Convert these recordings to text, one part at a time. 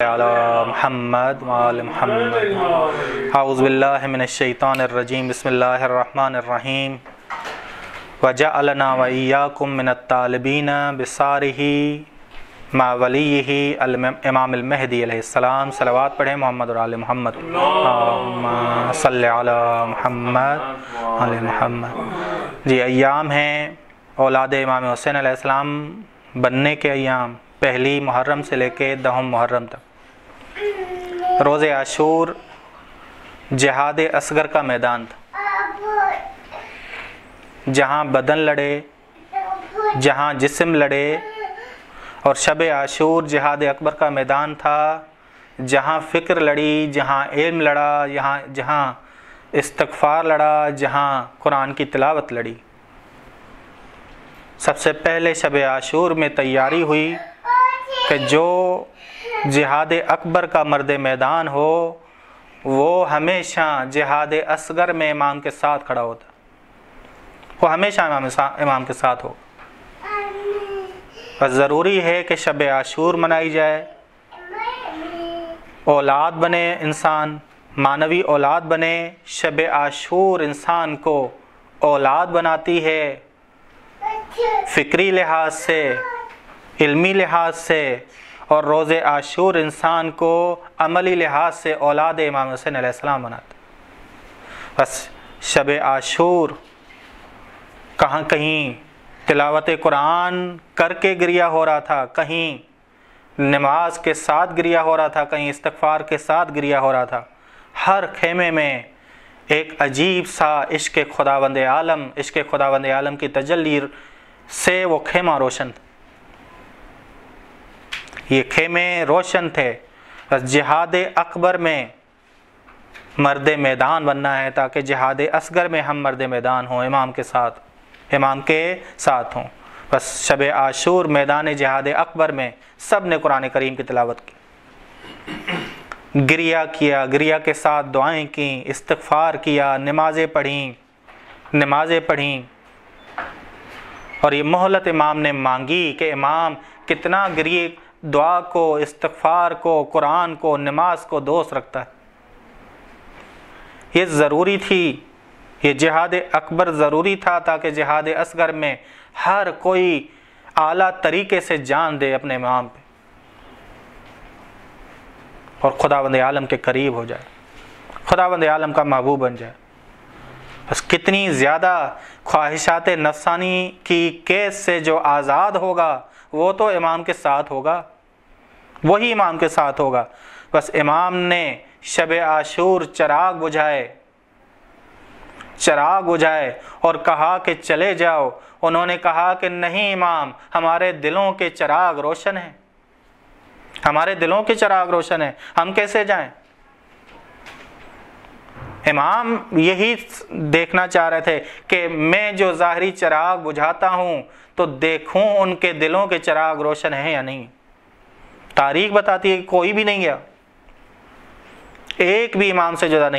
علی محمد وآل محمد اعوذ باللہ من الشیطان الرجیم بسم اللہ الرحمن الرحیم وجعلنا وإياكم من الطالبین بصارہ مع ولیہ امام المہدی علیہ السلام. صلوات پڑھیں محمد اور آل محمد. اللہم صلی علی محمد آل محمد. جی ایام ہیں اولاد امام حسین علیہ السلام بننے کے ایام، پہلی محرم سے لے کے 10 محرم تک. روز عاشور جہاد اصغر کا میدان تھا، جہاں بدن لڑے، جہاں جسم لڑے، اور شب عاشور جہاد اکبر کا میدان تھا، جہاں فکر لڑی، جہاں علم لڑا، جہاں استغفار لڑا، جہاں قرآن کی تلاوت لڑی. سب سے پہلے شب عاشور میں تیاری ہوئی کہ جو جہاد اکبر کا مرد میدان ہو وہ ہمیشہ جہاد اصغر میں امام کے ساتھ کھڑا ہوتا، وہ ہمیشہ امام کے ساتھ ہو. اور ضروری ہے کہ شب عاشور منائی جائے، اولاد بنے، انسان معنوی اولاد بنے. شب عاشور انسان کو اولاد بناتی ہے، فکری لحاظ سے، علمی لحاظ سے، اور روز عاشور انسان کو عملی لحاظ سے اولاد امام حسین علیہ السلام بناتا. بس شب عاشور کہیں تلاوت قرآن کر کے گریہ ہو رہا تھا، کہیں نماز کے ساتھ گریہ ہو رہا تھا، کہیں استغفار کے ساتھ گریہ ہو رہا تھا. ہر خیمے میں ایک عجیب سا عشق خداوند عالم کی تجلی سے وہ خیمہ روشن تھا، یہ خیمے روشن تھے. بس جہاد اکبر میں مرد میدان بننا ہے تاکہ جہاد اصغر میں ہم مرد میدان ہوں، امام کے ساتھ ہوں. بس شب عاشور میدان جہاد اکبر میں سب نے قرآن کریم کی تلاوت کی، گریہ کیا، گریہ کے ساتھ دعائیں کیں، استغفار کیا، نمازیں پڑھیں. اور یہ مہلت امام نے مانگی کہ امام کتنا گریہ، دعا کو، استغفار کو، قرآن کو، نماز کو دوست رکھتا ہے. یہ ضروری تھی، یہ جہاد اکبر ضروری تھا تاکہ جہاد اصغر میں ہر کوئی اعلیٰ طریقے سے جان دے اپنے امام پہ اور خداوند عالم کے قریب ہو جائے، خداوند عالم کا محبوب بن جائے. بس کتنی زیادہ خواہشات نفسانی کی قید سے جو آزاد ہوگا وہ تو امام کے ساتھ ہوگا، وہی امام کے ساتھ ہوگا. بس امام نے شب عاشور چراغ بجھائے اور کہا کہ چلے جاؤ. انہوں نے کہا کہ نہیں امام، ہمارے دلوں کے چراغ روشن ہیں، ہمارے دلوں کے چراغ روشن ہیں، ہم کیسے جائیں؟ امام یہی دیکھنا چاہ رہے تھے کہ میں جو ظاہری چراغ بجھاتا ہوں تو دیکھوں ان کے دلوں کے چراغ روشن ہیں یا نہیں. تاریخ بتاتی ہے کہ کوئی بھی نہیں گیا، ایک بھی امام سے جدا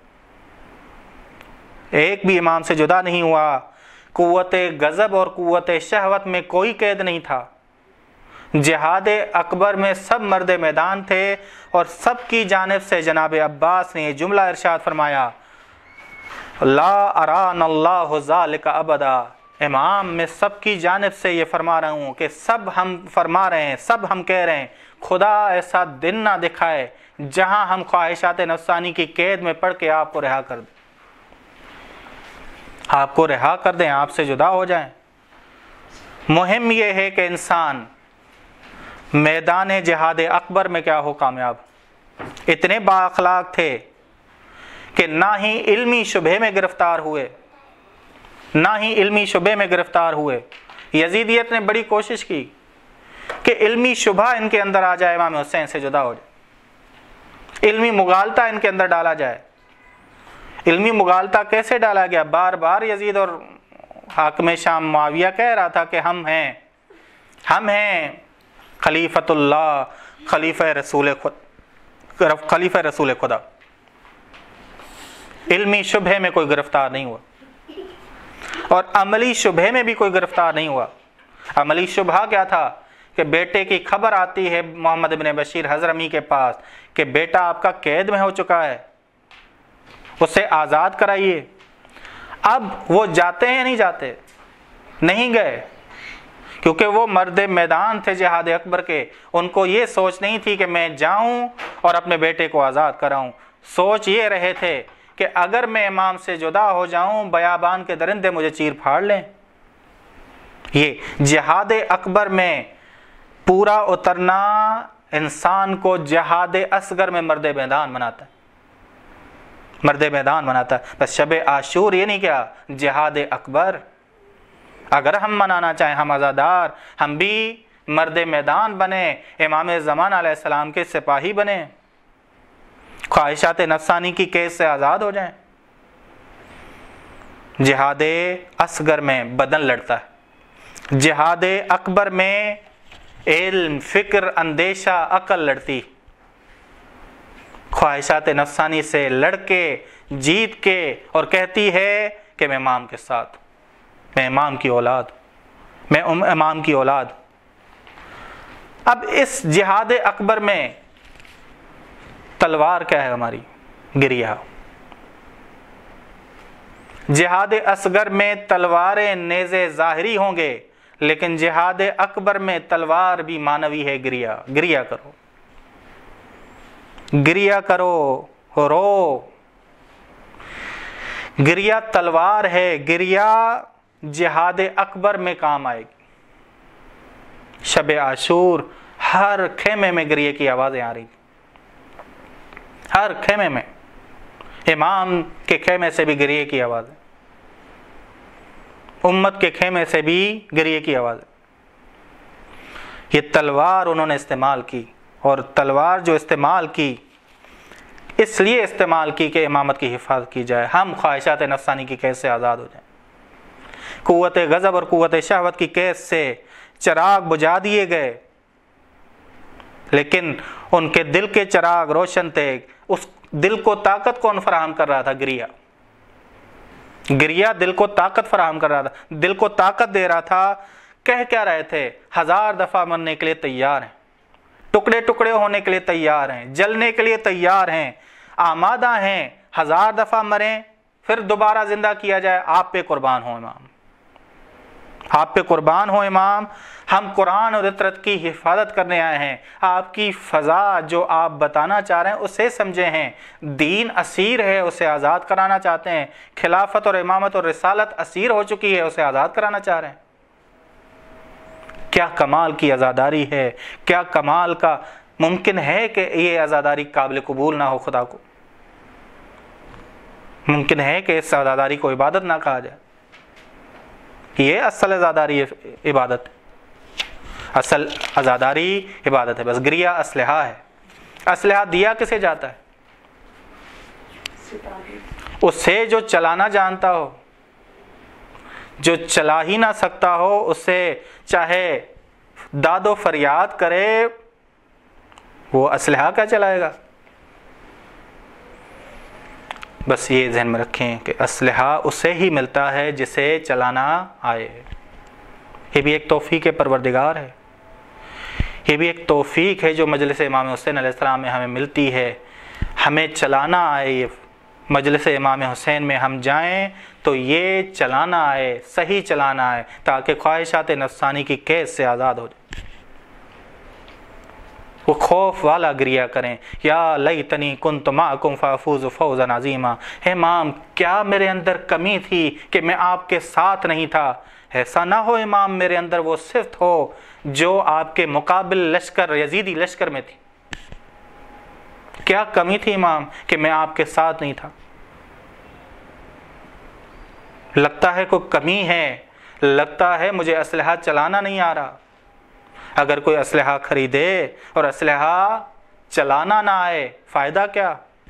نہیں ہوا، قوت غضب اور قوت شہوت میں کوئی قید نہیں تھا. جہاد اکبر میں سب مرد میدان تھے اور سب کی جانب سے جناب عباس نے یہ جملہ ارشاد فرمایا، لا اران اللہ ذالک ابدا. امام میں سب کی جانب سے یہ فرما رہا ہوں کہ سب ہم فرما رہے ہیں، سب ہم کہہ رہے ہیں، خدا ایسا دن نہ دکھائے جہاں ہم خواہشات نفسانی کی قید میں پڑھ کے آپ کو رہا کر دیں، آپ سے جدا ہو جائیں. مہم یہ ہے کہ انسان میدان جہاد اکبر میں کیا ہو کامیاب. اتنے با اخلاق تھے کہ نہ ہی علمی شبہ میں گرفتار ہوئے. یزیدیت نے بڑی کوشش کی کہ علمی شبہ ان کے اندر آ جائے، امام حسین سے جدا ہو جائے، علمی مغالطہ ان کے اندر ڈالا جائے. علمی مغالطہ کیسے ڈالا گیا؟ بار بار یزید اور حاکم شام معاویہ کہہ رہا تھا کہ ہم ہیں خلیفۃ اللہ، خلیفہ رسول خدا. علمی شبہ میں کوئی گرفتار نہیں ہوا اور عملی شبہ میں بھی کوئی گرفتار نہیں ہوا. عملی شبہ کیا تھا کہ بیٹے کی خبر آتی ہے محمد بن بشیر حضرمی کے پاس کہ بیٹا آپ کا قید میں ہو چکا ہے، اسے آزاد کرائیے۔ اب وہ جاتے ہیں یا نہیں جاتے؟ نہیں گئے، کیونکہ وہ مرد میدان تھے جہاد اکبر کے۔ ان کو یہ سوچ نہیں تھی کہ میں جاؤں اور اپنے بیٹے کو آزاد کراؤں، سوچ یہ رہے تھے کہ اگر میں امام سے جدا ہو جاؤں بیابان کے درندے مجھے چیر پھاڑ لیں۔ یہ جہاد اکبر میں پورا اترنا انسان کو جہاد اصغر میں مرد میدان بناتا ہے، مرد میدان بناتا ہے۔ بس شب عاشور یہ نہیں کیا، جہاد اکبر اگر ہم منانا چاہیں، ہم عزادار، ہم بھی مرد میدان بنے، امام زمان علیہ السلام کے سپاہی بنے، خواہشات نفسانی کی قید سے آزاد ہو جائیں۔ جہاد اصغر میں بدن لڑتا ہے، جہاد اکبر میں علم، فکر، اندیشہ، عقل لڑتی، خواہشات نفسانی سے لڑ کے جیت کے اور کہتی ہے کہ میں امام کے ساتھ، میں امام کی اولاد، میں امام کی اولاد۔ اب اس جہاد اکبر میں تلوار کیا ہے ہماری؟ گریہ۔ جہاد اصغر میں تلواریں نیزے ظاہری ہوں گے، لیکن جہاد اکبر میں تلوار بھی معنوی ہے۔ گریہ، گریہ کرو، گریہ کرو، رو۔ گریہ تلوار ہے، گریہ جہاد اکبر میں کام آئے گی۔ شب عاشور ہر خیمے میں گریہ کی آوازیں آ رہی، ہر خیمے میں، امام کے خیمے سے بھی گریہ کی آوازیں، امت کے خیمے سے بھی گریہ کی آوازیں۔ یہ تلوار انہوں نے استعمال کی، اور تلوار جو استعمال کی اس لیے استعمال کی کہ امامت کی حفاظت کی جائے، ہم خواہشات نفسانی کی قید سے آزاد ہو جائیں۔ قوت غضب اور قوت شہوت کی قید سے چراغ بجھا دیے گئے، لیکن ان کے دل کے چراغ روشن تھے۔ اس دل کو طاقت کون فراہم کر رہا تھا؟ گریہ۔ گریہ دل کو طاقت فراہم کر رہا تھا، دل کو طاقت دے رہا تھا۔ کہہ کیا رہے تھے؟ 1000 دفعہ مرنے کے لیے تیار ہیں، ٹکڑے ٹکڑے ہونے کے لیے تیار ہیں، جلنے کے لیے تیار ہیں، آمادہ ہیں۔ 1000 دفعہ مریں پھر دوبارہ زندہ کیا جائے، آپ پہ قربان ہو امام، آپ پہ قربان ہو امام۔ ہم قرآن اور اطرت کی حفاظت کرنے آئے ہیں، آپ کی فضا جو آپ بتانا چاہ رہے ہیں اسے سمجھے ہیں۔ دین اسیر ہے، اسے آزاد کرانا چاہتے ہیں۔ خلافت اور امامت اور رسالت اسیر ہو چکی ہے، اسے آزاد کرانا چاہ رہے ہیں۔ کیا کمال کی عزاداری ہے، کیا کمال کا! ممکن ہے کہ یہ عزاداری قابل قبول نہ ہو خدا کو، ممکن ہے کہ اس عزاداری کو عبادت نہ کہا جائے۔ یہ اصل عزاداری عبادت ہے، اصل عزاداری عبادت ہے۔ بس گریہ اسلحہ ہے۔ اسلحہ دیا کسے جاتا ہے؟ اسے جو چلانا جانتا ہو، جو چلا ہی نہ سکتا ہو، اسے چاہے داد و فریاد کرے، وہ اسلحہ کیا چلائے گا؟ بس یہ ذہن میں رکھیں کہ اسلحہ اسے ہی ملتا ہے جسے چلانا آئے۔ یہ بھی ایک توفیق پروردگار ہے، یہ بھی ایک توفیق ہے جو مجلس امام حسین علیہ السلام میں ہمیں ملتی ہے۔ ہمیں چلانا آئے، یہ مجلس امام حسین میں ہم جائیں تو یہ چلانا آئے، صحیح چلانا آئے، تاکہ خواہشات نفسانی کی قید سے آزاد ہو جائے۔ وہ خوف والا گریہ کریں، یا لیتنی کنت معکم فافوز فوزا عظیما۔ امام کیا میرے اندر کمی تھی کہ میں آپ کے ساتھ نہیں تھا؟ ایسا نہ ہو امام میرے اندر وہ صفت ہو جو آپ کے مقابل لشکر یزیدی لشکر میں تھی۔ کیا کمی تھی امام کہ میں آپ کے ساتھ نہیں تھا؟ لگتا ہے کوئی کمی ہے، لگتا ہے مجھے اسلحہ چلانا نہیں آ رہا۔ اگر کوئی اسلحہ خریدے اور اسلحہ چلانا نہ آئے، فائدہ کیا؟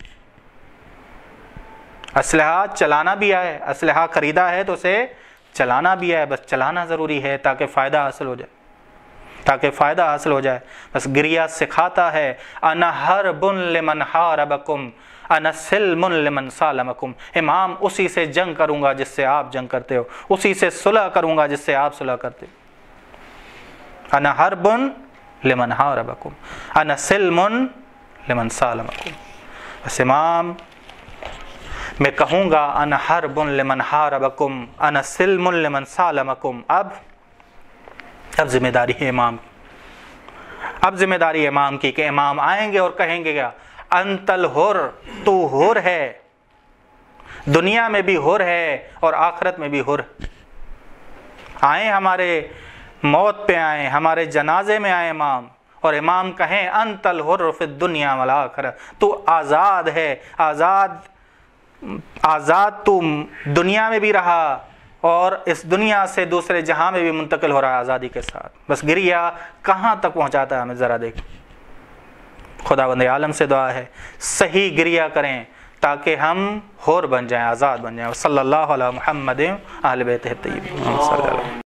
اسلحہ چلانا بھی آئے، اسلحہ خریدا ہے تو اسے چلانا بھی آئے، بس چلانا ضروری ہے تاکہ فائدہ حاصل ہو جائے، تاکہ فائدہ حاصل ہو جائے۔ بس گریہ سکھاتا ہے، انا حرب لمن حاربکم انا سلم لمن سالمکم۔ امام اسی سے جنگ کروں گا جس سے آپ جنگ کرتے ہو، اسی سے صلح کروں گا جس سے آپ صلح کرتے ہو۔ انا حرب لمن حاربکم انا سلم لمن سالمکم. بس امام میں کہوں گا انا حرب لمن حاربکم انا سلم لمن سالمکم. اب ذمہ داری ہے امام کی. اب ذمہ داری امام کی کہ امام آئیں گے اور کہیں گے کیا؟ انت الحر، تو حر ہے، دنیا میں بھی حر ہے اور آخرت میں بھی حر. آئیں ہمارے موت پہ آئیں، ہمارے جنازے میں آئیں امام، اور امام کہیں انت الحر فی الدنیا والآخرہ، تو آزاد ہے، آزاد تو دنیا میں بھی رہا اور اس دنیا سے دوسرے جہاں میں بھی منتقل ہو رہا ہے آزادی کے ساتھ. بس گریہ کہاں تک پہنچاتا ہے ہمیں ذرا دیکھ. خداوند عالم سے دعا ہے صحیح گریہ کریں تاکہ ہم حر بن جائیں، آزاد بن جائیں. صلی اللہ علی محمد اہل بیتہ الطیبین.